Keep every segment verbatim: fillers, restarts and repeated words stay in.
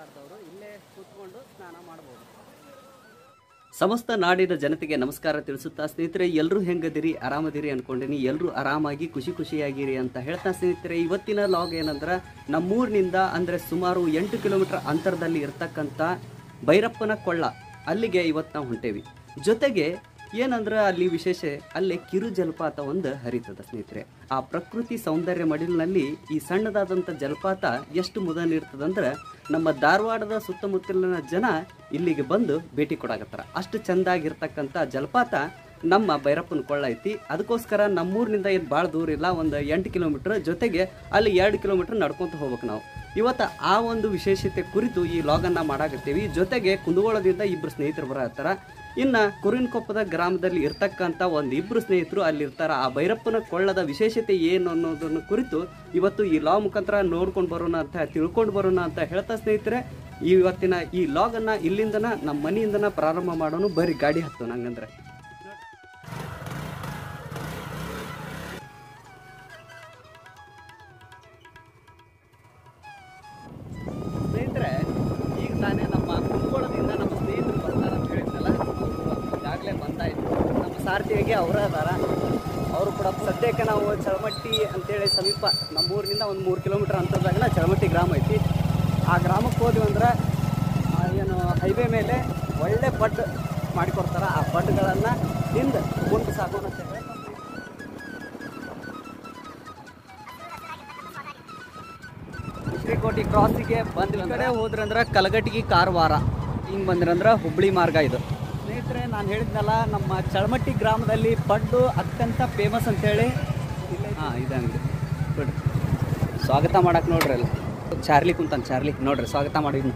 ಮಾಡಬಾರ್ದವರು ಇಲ್ಲೇ ಕೂತ್ಕೊಂಡು ಸ್ನಾನ ಮಾಡಬಹುದು. ಸಮಸ್ತ ನಾಡಿನ ಜನತೆಗೆ ನಮಸ್ಕಾರ ತಿಳಿಸುತ್ತಾ ಸ್ನೇಹಿತರೆ, ಎಲ್ಲರೂ ಹೆಂಗದಿರಿ, ಆರಾಮದಿರಿ ಅನ್ಕೊಂಡಿನಿ. ಎಲ್ಲರೂ ಆರಾಮಾಗಿ ಖುಷಿ ಖುಷಿಯಾಗಿರಿ ಅಂತ ಹೇಳ್ತಾ ಸ್ನೇಹಿತರೆ, ಇವತ್ತಿನ ಲಾಗ್ ಏನಂದ್ರೆ ನಮ್ಮೂರಿನಿಂದ ಅಂದರೆ ಸುಮಾರು ಎಂಟು ಕಿಲೋಮೀಟರ್ ಅಂತರದಲ್ಲಿ ಇರ್ತಕ್ಕಂಥ ಭೈರಪ್ಪನ ಕೊಳ್ಳ, ಅಲ್ಲಿಗೆ ಇವತ್ತು ನಾವು ಹೊಂಟೇವಿ. ಜೊತೆಗೆ ಏನಂದ್ರೆ ಅಲ್ಲಿ ವಿಶೇಷ, ಅಲ್ಲಿ ಕಿರು ಜಲಪಾತ ಒಂದು ಹರಿತದ ಸ್ನೇಹಿತರೆ. ಆ ಪ್ರಕೃತಿ ಸೌಂದರ್ಯ ಮಡಿಲಿನಲ್ಲಿ ಈ ಸಣ್ಣದಾದಂಥ ಜಲಪಾತ ಎಷ್ಟು ಮುದ ನೀಡ್ತದಂದ್ರೆ ನಮ್ಮ ಧಾರವಾಡದ ಸುತ್ತಮುತ್ತಲಿನ ಜನ ಇಲ್ಲಿಗೆ ಬಂದು ಭೇಟಿ ಕೊಡಾಕತ್ತಾರ. ಅಷ್ಟು ಚೆಂದಾಗಿರ್ತಕ್ಕಂಥ ಜಲಪಾತ ನಮ್ಮ ಭೈರಪ್ಪನ ಕೊಳ್ಳ ಐತಿ. ಅದಕ್ಕೋಸ್ಕರ ನಮ್ಮೂರಿನಿಂದ ಏನು ಭಾಳ ದೂರ ಇಲ್ಲ, ಒಂದು ಎಂಟು ಕಿಲೋಮೀಟ್ರ್, ಜೊತೆಗೆ ಅಲ್ಲಿ ಎರಡು ಕಿಲೋಮೀಟ್ರ್ ನಡ್ಕೊತ ಹೋಗ್ಬೇಕು ನಾವು. ಇವತ್ತು ಆ ಒಂದು ವಿಶೇಷತೆ ಕುರಿತು ಈ ಲಾಗನ್ನು ಮಾಡಾಕತ್ತೀವಿ. ಜೊತೆಗೆ ಕುಂದಗೋಳದಿಂದ ಇಬ್ಬರು ಸ್ನೇಹಿತರು ಬರತ್ತಾರ. ಇನ್ನು ಕುರಿನಕೊಪ್ಪದ ಗ್ರಾಮದಲ್ಲಿ ಇರ್ತಕ್ಕಂಥ ಒಂದು ಇಬ್ಬರು ಸ್ನೇಹಿತರು ಅಲ್ಲಿರ್ತಾರೆ. ಆ ಭೈರಪ್ಪನ ಕೊಳ್ಳದ ವಿಶೇಷತೆ ಏನು ಅನ್ನೋದನ್ನು ಕುರಿತು ಇವತ್ತು ಈ ಲಾಗ್ ಮುಖಾಂತರ ನೋಡ್ಕೊಂಡು ಬರೋಣ ಅಂತ ತಿಳ್ಕೊಂಡು ಬರೋಣ ಅಂತ ಹೇಳ್ತಾ ಸ್ನೇಹಿತರೆ, ಇವತ್ತಿನ ಈ ಲಾಗನ್ನು ಇಲ್ಲಿಂದನ ನಮ್ಮ ಮನೆಯಿಂದನ ಪ್ರಾರಂಭ ಮಾಡೋಣ. ಬರೀ ಗಾಡಿ ಹತ್ತು ನಂಗಂದ್ರೆ ಸ್ನೇಹಿತರೆ, ಈಗ ತಾನೇ ನಮ್ಮ ಕುಂದಗೋಳದಿಂದ ನಮ್ಮ ಸ್ನೇಹಿತರು ಬರ್ತಾರೆ ಅಂತ ಹೇಳಿದ್ನಲ್ಲ, ಈಗಾಗಲೇ ಬಂದಾಯಿತು. ನಮ್ಮ ಸಾರಥಿಯಾಗಿ ಅವರ ಅದಾರ. ಅವರು ಕೂಡ ಸದ್ಯಕ್ಕೆ ನಾವು ಚಳಮಟ್ಟಿ ಅಂತೇಳಿ ಸಮೀಪ ನಮ್ಮೂರಿನಿಂದ ಒಂದು ಮೂರು ಕಿಲೋಮೀಟರ್ ಅಂತರದಾಗನ ಚಳಮಟ್ಟಿ ಗ್ರಾಮ ಐತಿ. ಆ ಗ್ರಾಮಕ್ಕೆ ಹೋದ್ವಿ ಅಂದ್ರೆ ಏನು ಹೈವೇ ಮೇಲೆ ಒಳ್ಳೆ ಬಡ್ ಮಾಡಿಕೊಡ್ತಾರೆ. ಆ ಬಡ್ಗಳನ್ನು ಹಿಂದೆ ಮುಂದೆ ಸಾಗೋಣ ಅಂತ ಹೇಳಿ ಶ್ರೀಕೋಟಿ ಕ್ರಾಸಿಗೆ ಬಂದ್ವಿ. ಕಡೆ ಹೋದ್ರೆ ಅಂದ್ರೆ ಕಲಗಟ್ಟಿಗೆ ಕಾರವಾರ ಹಿಂಗೆ ಬಂದ್ರಂದ್ರೆ ಹುಬ್ಬಳ್ಳಿ ಮಾರ್ಗ ಇದು. ಸ್ನೇಹಿತರೆ, ನಾನು ಹೇಳಿದ್ನಲ್ಲ ನಮ್ಮ ಚಳಮಟ್ಟಿ ಗ್ರಾಮದಲ್ಲಿ ಪಡ್ಡು ಅತ್ಯಂತ ಫೇಮಸ್ ಅಂತೇಳಿ. ಹಾಂ ಇದೆ ಅಂಗಡಿ ಬಿಡ್ರಿ. ಸ್ವಾಗತ ಮಾಡಕ್ಕೆ ನೋಡ್ರಿ ಅಲ್ಲಿ ಚಾರ್ಲಿ ಕುಂತಾನೆ. ಚಾರ್ಲಿ ನೋಡ್ರಿ, ಸ್ವಾಗತ ಮಾಡಿದ್ನು.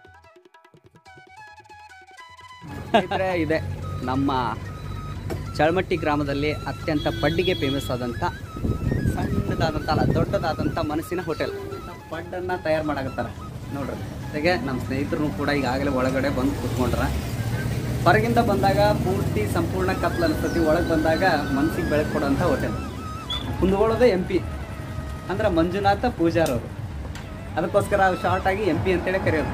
ಸ್ನೇಹಿತರೆ, ಇದೆ ನಮ್ಮ ಚಳಮಟ್ಟಿ ಗ್ರಾಮದಲ್ಲಿ ಅತ್ಯಂತ ಪಡ್ಡಿಗೆ ಫೇಮಸ್ ಆದಂಥ ಸಣ್ಣದಾದಂಥ ಅಲ್ಲ ದೊಡ್ಡದಾದಂಥ ಮನಸ್ಸಿನ ಹೋಟೆಲ್. ಪಡ್ಡನ್ನು ತಯಾರು ಮಾಡಾಕತ್ತಾರ ನೋಡ್ರಿ. ಜೊತೆಗೆ ನಮ್ಮ ಸ್ನೇಹಿತರು ಕೂಡ ಈಗಾಗಲೇ ಒಳಗಡೆ ಬಂದು ಕೂತ್ಕೊಂಡ್ರ. ಹೊರಗಿಂದ ಬಂದಾಗ ಪೂರ್ತಿ ಸಂಪೂರ್ಣ ಕತ್ಲು ಅನಿಸ್ತತಿ, ಒಳಗೆ ಬಂದಾಗ ಮನಸ್ಸಿಗೆ ಬೆಳಕು ಕೊಡೋಂಥ ಹೋಟೆಲ್. ಕುಂದಗೋಳದ ಎಂ ಪಿ ಅಂದ್ರೆ ಮಂಜುನಾಥ ಪೂಜಾರ್ ಅವರು, ಅದಕ್ಕೋಸ್ಕರ ಶಾರ್ಟ್ ಆಗಿ ಎಂ ಪಿ ಅಂತೇಳಿ ಕರೆಯೋದು.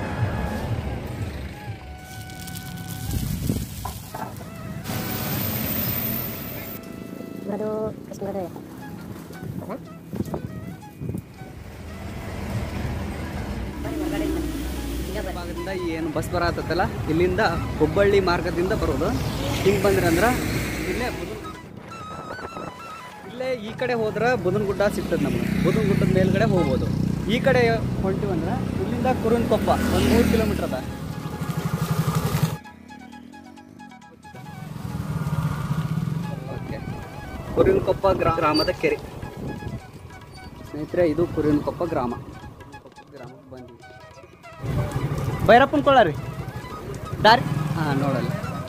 ಭಾಗದಿಂದ ಏನು ಬಸ್ ಬರತ್ತಲ್ಲ, ಇಲ್ಲಿಂದ ಹುಬ್ಬಳ್ಳಿ ಮಾರ್ಗದಿಂದ ಬರೋದು. ಹಿಂಗೆ ಬಂದ್ರೆ ಅಂದ್ರೆ ಇಲ್ಲೇ ಇಲ್ಲೇ ಈ ಕಡೆ ಹೋದ್ರೆ ಬುದನಗುಡ್ಡ ಸಿಗ್ತದೆ. ನಮ್ಗೆ ಬುದನಗುಡ್ಡದ ಮೇಲ್ಗಡೆ ಹೋಗ್ಬೋದು. ಈ ಕಡೆ ಹೊಂಟಿವಂದ್ರೆ ಇಲ್ಲಿಂದ ಕುರಿನಕೊಪ್ಪ ಒಂದು ಮೂರು ಕಿಲೋಮೀಟ್ರ್ ಅದ. ಓಕೆ, ಕುರಿನಕೊಪ್ಪ ಗ್ರಾಮದ ಕೆರೆ ಸ್ನೇಹಿತರೆ, ಇದು ಕುರಿನಕೊಪ್ಪ ಗ್ರಾಮ. ಗ್ರಾಮಕ್ಕೆ ಬಂದ್ವಿ. ಭೈರಪ್ಪನ ಕೊಳ್ಳ ರೀ ದಾರಿ. ಹಾಂ, ನೋಡಲ್ಲ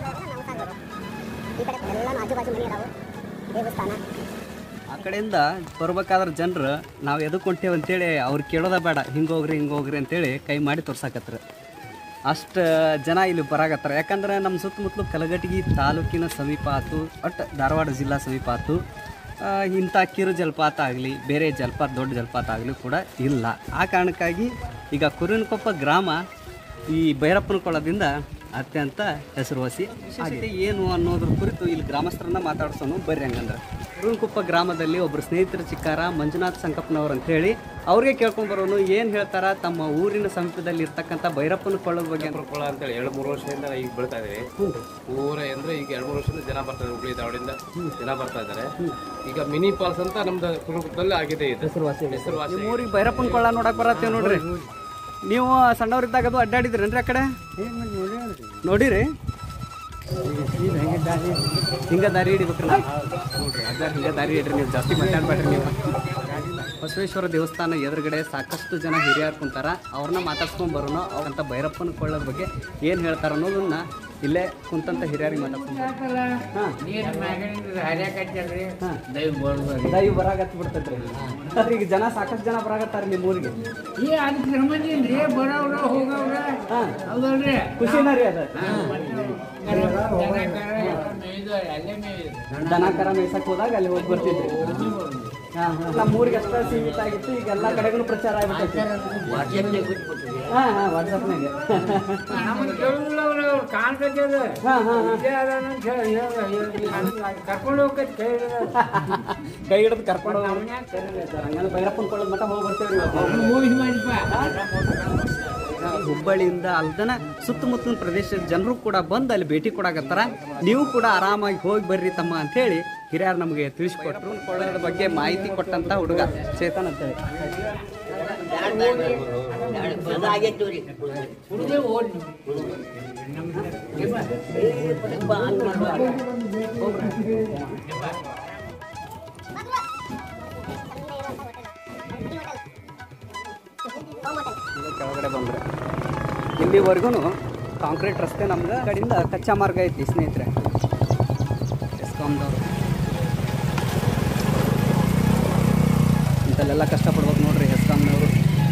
ಆ ಕಡೆಯಿಂದ ಬರ್ಬೇಕಾದ್ರೆ ಜನರು ನಾವು ಎದಕ್ಕೆ ಹೊಂಟೇವೆ ಅಂತೇಳಿ ಅವ್ರು ಕೇಳೋದ ಬೇಡ, ಹಿಂಗೆ ಹೋಗ್ರಿ ಹಿಂಗೆ ಹೋಗ್ರಿ ಅಂತೇಳಿ ಕೈ ಮಾಡಿ ತೋರ್ಸಾಕತ್ರ. ಅಷ್ಟು ಜನ ಇಲ್ಲಿ ಬರಾಕತ್ತಾರೆ. ಯಾಕಂದ್ರೆ ನಮ್ಮ ಸುತ್ತಮುತ್ತಲು ಕಲಘಟಗಿ ತಾಲೂಕಿನ ಸಮೀಪ ಆಯ್ತು, ಒಟ್ಟು ಧಾರವಾಡ ಜಿಲ್ಲಾ ಸಮೀಪ ಆಯ್ತು. ಇಂಥ ಕಿರು ಜಲಪಾತ ಆಗಲಿ ಬೇರೆ ಜಲಪಾತ ದೊಡ್ಡ ಜಲಪಾತ ಆಗಲಿ ಕೂಡ ಇಲ್ಲ. ಆ ಕಾರಣಕ್ಕಾಗಿ ಈಗ ಕುರಿನಕೊಪ್ಪ ಗ್ರಾಮ ಈ ಭೈರಪ್ಪನ ಕೊಳ್ಳದಿಂದ ಅತ್ಯಂತ ಹೆಸರುವಾಸಿ. ವಿಶೇಷತೆ ಏನು ಅನ್ನೋದ್ರ ಕುರಿತು ಇಲ್ಲಿ ಗ್ರಾಮಸ್ಥರನ್ನ ಮಾತಾಡ್ಸೋನು ಬರ್ರಿ. ಹಂಗಂದ್ರೆ ಕುರಿನಕೊಪ್ಪ ಗ್ರಾಮದಲ್ಲಿ ಒಬ್ಬರು ಸ್ನೇಹಿತರ ಚಿಕ್ಕಾರ ಮಂಜುನಾಥ್ ಸಂಕಪ್ಪನವ್ರು ಅಂತ ಹೇಳಿ, ಅವ್ರಿಗೆ ಕೇಳ್ಕೊಂಡು ಬರೋನು ಏನು ಹೇಳ್ತಾರ ತಮ್ಮ ಊರಿನ ಸಮೀಪದಲ್ಲಿ ಇರ್ತಕ್ಕಂಥ ಭೈರಪ್ಪನ ಕೊಳ್ಳದ ಬಗ್ಗೆ. ಕೊಳ್ಳ ಅಂತೇಳಿ ಎರಡು ಮೂರು ವರ್ಷದಿಂದ ಈಗ ಬೆಳ್ತಾ ಇದ್ದೀವಿ. ಊರ ಅಂದ್ರೆ ಈಗ ಎರಡು ಮೂರು ವರ್ಷದಿಂದ ಜನ ಬರ್ತಾರೆ, ಹುಬ್ಳಿ ಧಾರವಾಡಿಂದ ಜನ ಬರ್ತಾ ಇದ್ದಾರೆ. ಈಗ ಮಿನಿ ಫಾಲ್ಸ್ ಅಂತ ನಮ್ದು ಕುರುಕುಪ್ಪದಲ್ಲಿ ಆಗಿದೆ, ಇದು ಹೆಸರುವಾಸಿ ಹೆಸರುವಾಸಿ. ನಿಮ್ಮ ಊರಿಗೆ ಭೈರಪ್ಪನ ಕೊಳ್ಳ ನೋಡಕ್ಕೆ ಬರತ್ತೇವೆ ನೋಡ್ರಿ. ನೀವು ಸಣ್ಣವ್ರಿದ್ದಾಗ ಅದು ಅಡ್ಡಾಡಿದ್ರೇನ್ರಿ ಆ ಕಡೆ? ನೋಡಿರಿ, ಹಿಂಗೆ ದಾರಿ ಹಿಡಿಬೇಕ್ರಿ. ನೋಡ್ರಿ ಅದ ಹಿಂಗೆ ದಾರಿ ಹಿಡ್ರಿ, ನೀವು ಜಾಸ್ತಿ ಮಾತಾಡ್ಬೇಡ್ರಿ. ನೀವು ಬಸವೇಶ್ವರ ದೇವಸ್ಥಾನ ಎದುರುಗಡೆ ಸಾಕಷ್ಟು ಜನ ಹಿರಿಯರು ಕುಂತಾರ. ಅವ್ರನ್ನ ಮಾತಾಡ್ಸ್ಕೊಂಡು ಬರೋಣ. ಅವ್ರಂತ ಭೈರಪ್ಪನ ಕೊಳ್ಳೋದ್ರ ಬಗ್ಗೆ ಏನು ಹೇಳ್ತಾರ ಅನ್ನೋದನ್ನ ಇಲ್ಲೇ ಕುಂತಂತ ಹಿರಿಯರಿಗೆ ಮಾತಾಡ್ಕೊಂಡು ಹಾಂ ದೈವ ಬರಾಗತ್ ಬಿಡ್ತೈತ್ರಿ. ಈಗ ಜನ ಸಾಕಷ್ಟು ಜನ ಬರಾಗತ್ತಾರ ನಿಮ್ಮ ಊರಿಗೆ. ಖುಷಿನ ರೀ ಅದ. ದನ ಕರ ಮೇಯ್ಸಕ್ ಹೋದಾಗ ಅಲ್ಲಿ ಹೋಗಿ ಬರ್ತಿದ್ರಿ. ನಮ್ಮ ಊರಿಗೆ ಅಷ್ಟೇ ಸೀಮಿತ ಆಗಿತ್ತು, ಈಗ ಎಲ್ಲ ಕಡೆಗೂ ಪ್ರಚಾರ ಆಗ್ಬಿಟ್ಟೈತಿ. ಹಾಂ ಹಾಂ ವಾಟ್ಸಪ್ನಾಗೆ ಕರ್ಕೊಂಡು ಹೋಗ್ತೈತಿ ಕೈ ಹಿಡಿದು ಕರ್ಕೊಂಡು ಹಂಗಂದ್ರೆ ಭೈರಪ್ಪನ ಕೊಳ್ಳದ ಮಟ್ಟ ಹೋಗಿ ಬರ್ತೇವೆ. ಹುಬ್ಬಳ್ಳಿಯಿಂದ ಅಲ್ದನ ಸುತ್ತಮುತ್ತಲಿನ ಪ್ರದೇಶದ ಜನರು ಕೂಡ ಬಂದು ಅಲ್ಲಿ ಭೇಟಿ ಕೊಡಾಕತ್ತಾರ. ನೀವು ಕೂಡ ಆರಾಮಾಗಿ ಹೋಗಿ ಬರ್ರಿ ತಮ್ಮ ಅಂತೇಳಿ ಹಿರಿಯರು ನಮಗೆ ತಿಳಿಸ್ಕೊಟ್ರು. ಕೊಳ್ಳೋದ್ರ ಬಗ್ಗೆ ಮಾಹಿತಿ ಕೊಟ್ಟಂತ ಹುಡುಗ ಚೇತನ್ ಅಂತೇಳಿ. ಕೆಳಗಡೆ ಬಂದ್ರೆ ಇಲ್ಲಿವರೆಗೂ ಕಾಂಕ್ರೀಟ್ ರಸ್ತೆ ನಮ್ಗೆ ಕಡೆಯಿಂದ ಕಚ್ಚಾ ಮಾರ್ಗ ಐತಿ ಸ್ನೇಹಿತರೆ. ಎಸ್ಕಾಮ್ದವ್ರು ಇಂಥಲ್ಲೆಲ್ಲ ಕಷ್ಟಪಡ್ಬೇಕು ನೋಡ್ರಿ ಎಸ್ಕಾಮ್ನವರು.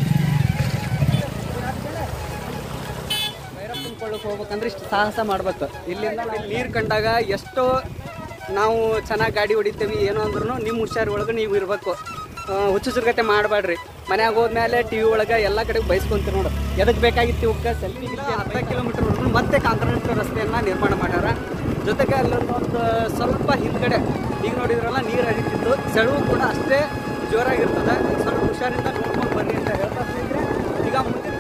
ಭೈರಪ್ಪನ ಕೊಳ್ಳಕ್ಕೆ ಹೋಗ್ಬೇಕಂದ್ರೆ ಇಷ್ಟು ಸಾಹಸ ಮಾಡ್ಬೇಕು. ಇಲ್ಲಿಂದ ನೀರು ಕಂಡಾಗ ಎಷ್ಟೋ ನಾವು ಚೆನ್ನಾಗಿ ಗಾಡಿ ಹೊಡಿತೇವೆ ಏನೋ ಅಂದ್ರೂ ನಿಮ್ಮ ಹುಷಾರಿ ಒಳಗೆ ನೀವು ಇರಬೇಕು. ಹುಚ್ಚುಚ್ಚುರ್ಗತೆ ಮಾಡಬೇಡ್ರಿ. ಮನ್ಯಾಗ ಹೋದ್ಮೇಲೆ ಟಿ ವಿ ಒಳಗೆ ಎಲ್ಲ ಕಡೆಗೆ ಬಯಸ್ಕೊಂತೀವಿ ನೋಡು. ಎದಕ್ಕೆ ಬೇಕಾಗಿತ್ತು ಇವಕ್ಕೆ ಸೆಲ್ಫಿ ಗಿಲ್ಫಿ ಅರ್ಧ ಕಿಲೋಮೀಟರ್ವರೆಗೂ ಮತ್ತೆ ಕಾಂಕ್ರೀಟ್ ರಸ್ತೆಯನ್ನು ನಿರ್ಮಾಣ ಮಾಡ್ಯಾರ. ಜೊತೆಗೆ ಅಲ್ಲೊಂದು ಸ್ವಲ್ಪ ಹಿಂದ್ಗಡೆ ಈಗ ನೋಡಿದ್ರಲ್ಲ ನೀರು ಹರಿತಿದ್ದು, ಸೆಳವು ಕೂಡ ಅಷ್ಟೇ ಜೋರಾಗಿರ್ತದೆ. ಸ್ವಲ್ಪ ಹುಷಾರಿಂದ ನೋಡ್ಕೊಂಡು ಬನ್ನಿ ಅಂತ ಹೇಳ್ತಾ ಇದ್ರೆ ಈಗ ಮುಂದಿನ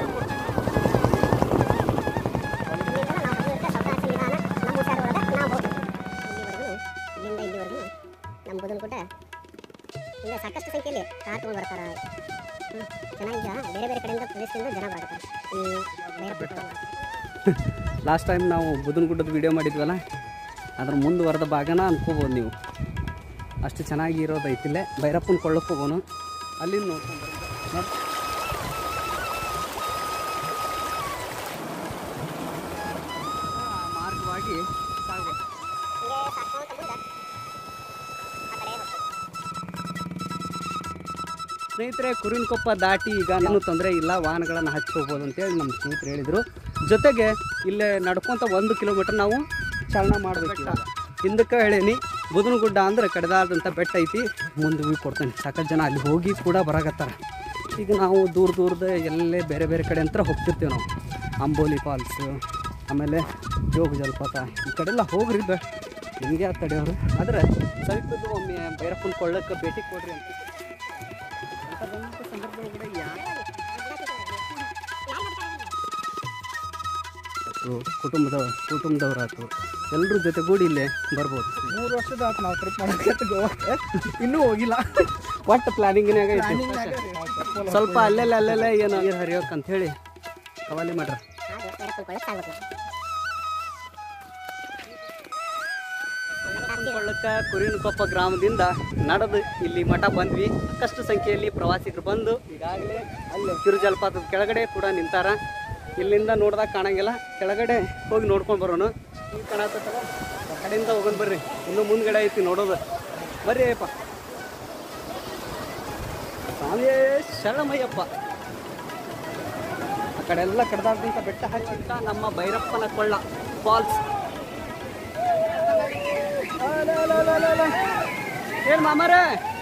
ನಮ್ಮ ಬುದನಗುಡ್ಡ ಈಗ ಸಾಕಷ್ಟು ಸಂಖ್ಯೆಯಲ್ಲಿ ಕಾರ್ ತೊಗೊಂಡು ಬರ್ತಾರೆ. ಚೆನ್ನಾಗಿ ಬೇರೆ ಬೇರೆ ಕಡೆಯಿಂದ ಪ್ರದೇಶದಿಂದ ಜನ ಬರ್ತಾರೆ ಈ ಭೈರಪ್ಪನ. ಲಾಸ್ಟ್ ಟೈಮ್ ನಾವು ಬುದನಗುಡ್ಡದ ವಿಡಿಯೋ ಮಾಡಿದ್ವಲ್ಲ, ಅದ್ರ ಮುಂದುವರೆದ ಭಾಗನ ಅನ್ಕೋಬೋದು ನೀವು. ಅಷ್ಟು ಚೆನ್ನಾಗಿ ಇರೋದೈತಿಲ್ಲೇ ಭೈರಪ್ಪನ ಕೊಳ್ಳಕ್ಕೆ ಹೋಗೋನು. ಅಲ್ಲಿ ನೋಡ್ಕೊಂಡು ಮಾರ್ಗವಾಗಿ ಸಾಗಬೇಕು. ಸ್ನೇಹಿತರೆ, ಕುರಿನಕೊಪ್ಪ ದಾಟಿ ಈಗ ಏನೂ ತೊಂದರೆ ಇಲ್ಲ, ವಾಹನಗಳನ್ನು ಹಚ್ಚಿ ಹೋಗ್ಬೋದು ಅಂತೇಳಿ ನಮ್ಮ ಸ್ನೇಹಿತರು ಹೇಳಿದರು. ಜೊತೆಗೆ ಇಲ್ಲೇ ನಡ್ಕೊತ ಒಂದು ಕಿಲೋಮೀಟ್ರ್ ನಾವು ಚಾಲನ ಮಾಡಬೇಕು. ಹಿಂದಕ್ಕೆ ಹೇಳೀನಿ, ಬುದನಗುಡ್ಡ ಅಂದ್ರೆ ಕಡೆದಾದಂಥ ಬೆಟ್ಟ ಐತಿ. ಮುಂದೆ ವ್ಯೂ ಕೊಡ್ತೇನೆ. ಸಾಕಷ್ಟು ಜನ ಅಲ್ಲಿ ಹೋಗಿ ಕೂಡ ಬರಾಕತ್ತಾರ. ಈಗ ನಾವು ದೂರ ದೂರದ ಎಲ್ಲೇ ಬೇರೆ ಬೇರೆ ಕಡೆ ಅಂತ ಹೋಗ್ತಿರ್ತೀವಿ ನಾವು. ಅಂಬೋಲಿ ಫಾಲ್ಸು, ಆಮೇಲೆ ಜೋಗ ಜಲಪಾತ, ಈ ಕಡೆಲ್ಲ ಹೋಗ್ರಿ ಬ ನಿಮಗೆ ಆ ತಡೆಯವರು. ಆದರೆ ಸ್ವಲ್ಪ ಒಮ್ಮೆ ಭೈರಪ್ಪನ ಕೊಳ್ಳಕ್ಕೆ ಭೇಟಿ ಕೊಡ್ರಿ ಅಂತ ಸಂದರ್ಭದೊಳಗಡೆ ಯಾರು ಕುಟುಂಬದ ಕುಟುಂಬದವರಾಯ್ತು ಎಲ್ಲರೂ ಜೊತೆಗೂಡಿ ಇಲ್ಲೇ ಬರ್ಬೋದು. ಮೂರು ವರ್ಷದ ಆಯ್ತು ನಾವು ಟ್ರಿಪ್ ಮಾಡೋಕೆ ಗೋವಾಕ್ಕೆ, ಇನ್ನೂ ಹೋಗಿಲ್ಲ. ಒಟ್ಟು ಪ್ಲಾನಿಂಗ್ನಾಗ ಐತಿ. ಸ್ವಲ್ಪ ಅಲ್ಲೆಲ್ಲ ಅಲ್ಲೆಲ್ಲ ಏನು ನೀರು ಹರಿಯೋಕೆ ಅಂತ ಹೇಳಿ ಕವಾಲಿ ಮಾಡ್ರ. ಕೊಳ್ಳಕ್ಕೆ ಕುರಿನಕೊಪ್ಪ ಗ್ರಾಮದಿಂದ ನಡೆದು ಇಲ್ಲಿ ಮಠ ಬಂದ್ವಿ. ಸಾಕಷ್ಟು ಸಂಖ್ಯೆಯಲ್ಲಿ ಪ್ರವಾಸಿಗರು ಬಂದು ಈಗಾಗಲೇ ಅಲ್ಲಿ ಕಿರು ಜಲಪಾತದ ಕೆಳಗಡೆ ಕೂಡ ನಿಂತಾರ. ಇಲ್ಲಿಂದ ನೋಡ್ದಾಗ ಕಾಣಂಗಿಲ್ಲ, ಕೆಳಗಡೆ ಹೋಗಿ ನೋಡ್ಕೊಂಡು ಬರೋಣ. ಈಗ ಕಾಣತ್ತಲ್ಲ ಆ ಕಡೆಯಿಂದ ಹೋಗೋಣ ಬರ್ರಿ, ಇನ್ನೂ ಮುಂದ್ಗಡೆ ಐತಿ ನೋಡೋದು. ಬರ್ರಿ ಅಯ್ಯಪ್ಪ, ಸ್ವಾಮಿಯೇ ಶರಣಮಯ್ಯಪ್ಪ. ಆ ಕಡೆ ಎಲ್ಲ ಕಡ್ದಾಡ್ದಂಥ ಬೆಟ್ಟ ಹಚ್ಚಿಟ್ಟ ನಮ್ಮ ಭೈರಪ್ಪನ ಕೊಳ್ಳ ಫಾಲ್ಸ್. ಏನು ಮಾಮಾರೇ,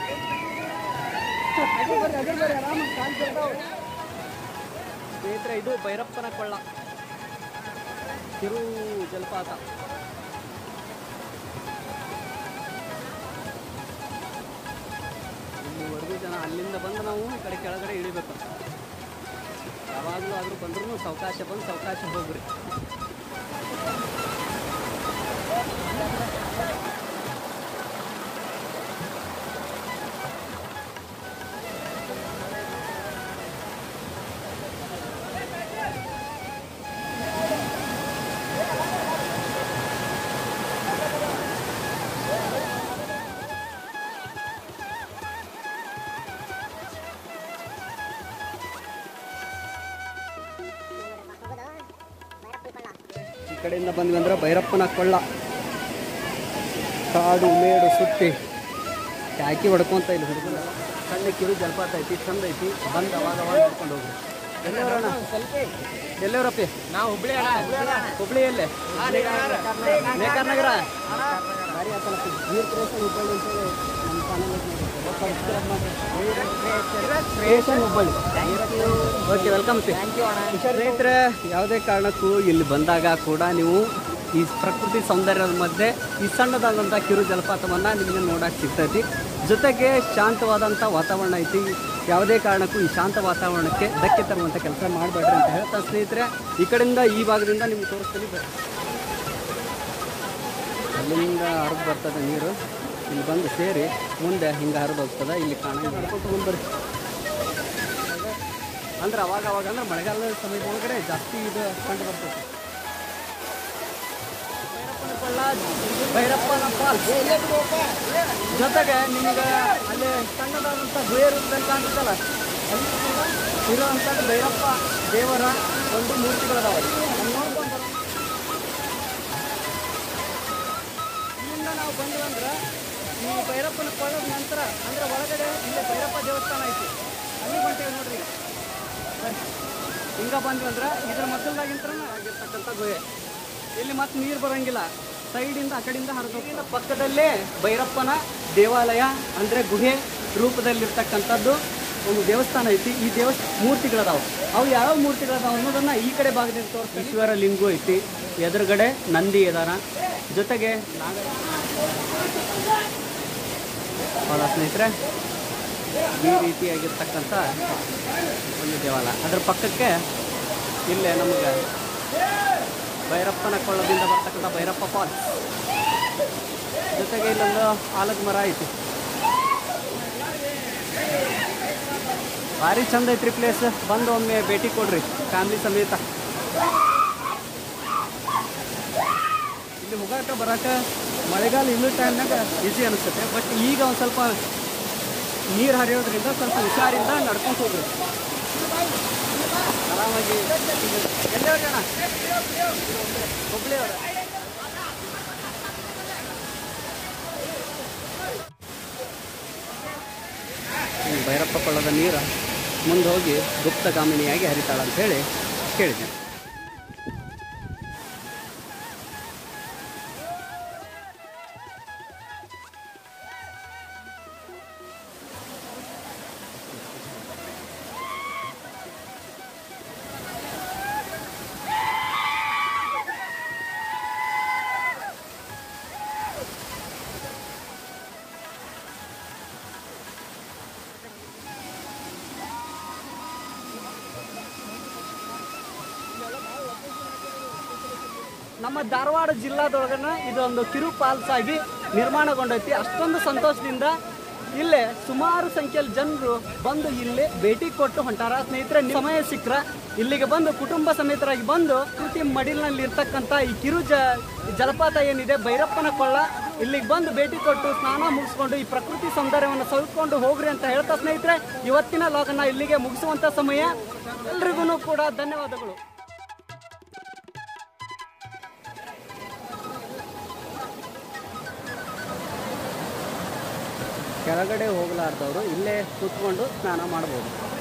ಸ್ನೇಹಿತರೆ, ಇದು ಭೈರಪ್ಪನ ಕೊಳ್ಳ ಕಿರು ಜಲಪಾತ. ಇಲ್ಲಿವರೆಗೂ ಜನ ಅಲ್ಲಿಂದ ಬಂದು ನಾವು ಈ ಕಡೆ ಕೆಳಗಡೆ ಇಳಿಬೇಕು. ಯಾವಾಗಲೂ ಆದರೂ ಬಂದ್ರೂ ಸಾವಕಾಶ ಬಂದು ಸಾವಕಾಶ ಹೋಗ್ರಿ. ಈ ಕಡೆಯಿಂದ ಬಂದ್ವಿ ಅಂದ್ರೆ ಭೈರಪ್ಪನ ಕೊಳ್ಳ, ಕಾಡು ಮೇಡು ಸುತ್ತಿ ಟ್ಯಾಕಿ ಹೊಡ್ಕೊಂತ ಇಲ್ಲಿ ಹುಡುಗರು. ಸಣ್ಣ ಕಿರು ಜಲಪಾತ ಐತಿ, ಚಂದ ಐತಿ. ಬಂದು ಅವಾಗ ಅವಾಗ ನೋಡ್ಕೊಂಡು ಹೋಗ್ರಿ. ಎಲ್ಲವರಣ್ಣ ಎಲ್ಲವರಪ್ಪಿ? ನಾವು ಹುಬ್ಳಿ ಹುಬ್ಳಿಯಲ್ಲೇ ನೇಕಾರ ನಗರ ಭಾರಿ ಆತಲ್ಲ. ನೀರು ಕ್ರೇಷನ್ ಹುಬ್ಬಳ್ಳಿ ಅಂತೇಳಿ ನಮ್ಮ ಚಾನಲ್ ಸಬ್ಸ್ಕ್ರೈಬ್ ಮಾಡಿ ಕ್ರಿಯೇಷನ್ ಹುಬ್ಬಳ್ಳಿ. ಓಕೆ, ವೆಲ್ಕಮ್ ಸಿ ಸ್ನೇಹಿತರೆ. ಯಾವುದೇ ಕಾರಣಕ್ಕೂ ಇಲ್ಲಿ ಬಂದಾಗ ಕೂಡ ನೀವು ಈ ಪ್ರಕೃತಿ ಸೌಂದರ್ಯದ ಮಧ್ಯೆ ಈ ಸಣ್ಣದಾದಂಥ ಕಿರು ಜಲಪಾತವನ್ನು ನಿಮಗೆ ನೋಡೋಕೆ ಸಿಗ್ತೈತಿ. ಜೊತೆಗೆ ಶಾಂತವಾದಂಥ ವಾತಾವರಣ ಐತಿ. ಯಾವುದೇ ಕಾರಣಕ್ಕೂ ಈ ಶಾಂತ ವಾತಾವರಣಕ್ಕೆ ಧಕ್ಕೆ ತರುವಂಥ ಕೆಲಸ ಮಾಡಬೇಡ್ರಿ ಅಂತ ಹೇಳ್ತಾ ಸ್ನೇಹಿತರೆ, ಈ ಕಡೆಯಿಂದ ಈ ಭಾಗದಿಂದ ನಿಮ್ಗೆ ತೋರಿಸ್ತೀನಿ ಬರ್ರಿ. ಅಲ್ಲಿಂದ ಹರಿದು ಬರ್ತದೆ ನೀರು, ಇಲ್ಲಿ ಬಂದು ಸೇರಿ ಮುಂದೆ ಹಿಂಗೆ ಹರಿದು ಹೋಗ್ತದೆ. ಇಲ್ಲಿ ಕಾಣ ನಡ್ಕೊಂಡು ಮುಂದೆ ಬರ್ರಿ. ಅಂದ್ರೆ ಅವಾಗ ಅವಾಗ ಅಂದ್ರೆ ಮಳೆಗಾಲದ ಸಮಯದ ಒಳಗಡೆ ಜಾಸ್ತಿ ಇದು ಕಂಡು ಬರ್ತದೆ. ಭೈರಪ್ಪನ ಫಾಲ್ಸ್ ಜೊತೆಗೆ ನಿಮ್ಗೆ ಅಲ್ಲಿ ಸಣ್ಣದಾದಂಥ ಗುಹೆ ರೂಪದಲ್ಲಿ ಕಾಣಿಸ್ತಲ್ಲ, ಅಲ್ಲಿ ಇರುವಂಥದ್ದು ಭೈರಪ್ಪ ದೇವರ ಒಂದು ಮೂರ್ತಿಗಳದಾವೆ. ಇಲ್ಲಿಂದ ನಾವು ಬಂದ್ವಿ ಅಂದ್ರೆ ಈ ಭೈರಪ್ಪನ ಕೊಳ್ಳದ ನಂತರ ಅಂದ್ರೆ ಒಳಗಡೆ ಇಲ್ಲಿ ಭೈರಪ್ಪ ದೇವಸ್ಥಾನ ಐತಿ, ಅಲ್ಲಿ ಬಂತೇವೆ ನೋಡ್ರಿ. ಹಿಂಗ ಬಂದ್ವಿ ಅಂದ್ರೆ ಇದ್ರ ಮಕ್ಕಳದಾಗಿಂತ ಆಗಿರ್ತಕ್ಕಂಥ ಗುಹೆ. ಇಲ್ಲಿ ಮತ್ತೆ ನೀರು ಬರೋಂಗಿಲ್ಲ, ಸೈಡಿಂದ ಆ ಕಡೆಯಿಂದ ಹರಿದ ಪಕ್ಕದಲ್ಲೇ ಭೈರಪ್ಪನ ದೇವಾಲಯ ಅಂದರೆ ಗುಹೆ ರೂಪದಲ್ಲಿರ್ತಕ್ಕಂಥದ್ದು ಒಂದು ದೇವಸ್ಥಾನ ಐತಿ. ಈ ದೇವಸ್ಥಾನ ಮೂರ್ತಿಗಳದಾವೆ. ಅವು ಯಾವ ಮೂರ್ತಿಗಳದಾವ ಅನ್ನೋದನ್ನು ಈ ಕಡೆ ಭಾಗದಿಂದ ತೋರಿಸ್ತಾರೆ. ಈಶ್ವರ ಲಿಂಗು ಐತಿ, ಎದುರುಗಡೆ ನಂದಿ ಇದಾರ, ಜೊತೆಗೆ ನಾಗ. ಹೌದಾ ಸ್ನೇಹಿತರೆ, ಈ ರೀತಿಯಾಗಿರ್ತಕ್ಕಂಥ ಒಂದು ದೇವಾಲಯ. ಅದರ ಪಕ್ಕಕ್ಕೆ ಇಲ್ಲೇ ನಮಗೆ ಭೈರಪ್ಪನ ಕೊಳ್ಳದಿಂದ ಬರ್ತಕ್ಕಂಥ ಭೈರಪ್ಪ ಫಾಲ್ಸ್, ಜೊತೆಗೆ ಇಲ್ಲೊಂದು ಆಲದ ಮರ ಐತಿ. ಭಾರಿ ಚಂದ ಐತ್ರಿ ಪ್ಲೇಸ್. ಬಂದು ಒಮ್ಮೆ ಭೇಟಿ ಕೊಡ್ರಿ ಫ್ಯಾಮಿಲಿ ಸಮೇತ. ಇಲ್ಲಿ ಹೋಗಾಕ ಬರಾಕ ಮಳೆಗಾಲ ಇನ್ನೂ ಟೈಮ್ನಾಗ ಈಸಿ ಅನಿಸುತ್ತೆ. ಬಟ್ ಈಗ ಒಂದು ಸ್ವಲ್ಪ ನೀರು ಹರಿಯೋದ್ರಿಂದ ಸ್ವಲ್ಪ ಹುಷಾರಿಂದ ನಡ್ಕೊಂಡು ಹೋಗ್ರಿ ಆರಾಮಾಗಿ. ಎಲ್ಲೇ ಜನ ಹುಬ್ಬಳ್ಳಿ ಅವರ ಭೈರಪ್ಪ ಕೊಳ್ಳದ ನೀರು ಮುಂದೆ ಹೋಗಿ ಗುಪ್ತಗಾಮಿನಿಯಾಗಿ ಹರಿತಾಳ ಅಂತ ಹೇಳಿ ಕೇಳಿದೆ. ನಮ್ಮ ಧಾರವಾಡ ಜಿಲ್ಲಾದೊಳಗನ ಇದೊಂದು ಕಿರು ಫಾಲ್ಸ್ ಆಗಿ ನಿರ್ಮಾಣಗೊಂಡೈತಿ. ಅಷ್ಟೊಂದು ಸಂತೋಷದಿಂದ ಇಲ್ಲೇ ಸುಮಾರು ಸಂಖ್ಯೆಯಲ್ಲಿ ಜನರು ಬಂದು ಇಲ್ಲಿ ಭೇಟಿ ಕೊಟ್ಟು ಹೊಂಟಾರ. ಸ್ನೇಹಿತರೆ, ಸಮಯ ಸಿಕ್ಕರ ಇಲ್ಲಿಗೆ ಬಂದು ಕುಟುಂಬ ಸಮೇತರಾಗಿ ಬಂದು ಪ್ರಕೃತಿ ಮಡಿಲಿನಲ್ಲಿ ಇರ್ತಕ್ಕಂಥ ಈ ಕಿರು ಜ ಜಲಪಾತ ಏನಿದೆ ಭೈರಪ್ಪನ ಕೊಳ್ಳ, ಇಲ್ಲಿಗೆ ಬಂದು ಭೇಟಿ ಕೊಟ್ಟು ಸ್ನಾನ ಮುಗಿಸ್ಕೊಂಡು ಈ ಪ್ರಕೃತಿ ಸೌಂದರ್ಯವನ್ನು ಸವಿಕೊಂಡು ಹೋಗ್ರಿ ಅಂತ ಹೇಳ್ತಾ ಸ್ನೇಹಿತರೆ, ಇವತ್ತಿನ ಲಾಗನ್ನ ಇಲ್ಲಿಗೆ ಮುಗಿಸುವಂಥ ಸಮಯ. ಎಲ್ರಿಗೂ ಕೂಡ ಧನ್ಯವಾದಗಳು. ಕೆಳಗಡೆ ಹೋಗಲಾರ್ದವರು ಇಲ್ಲೇ ಕೂತ್ಕೊಂಡು ಸ್ನಾನ ಮಾಡ್ಬೋದು.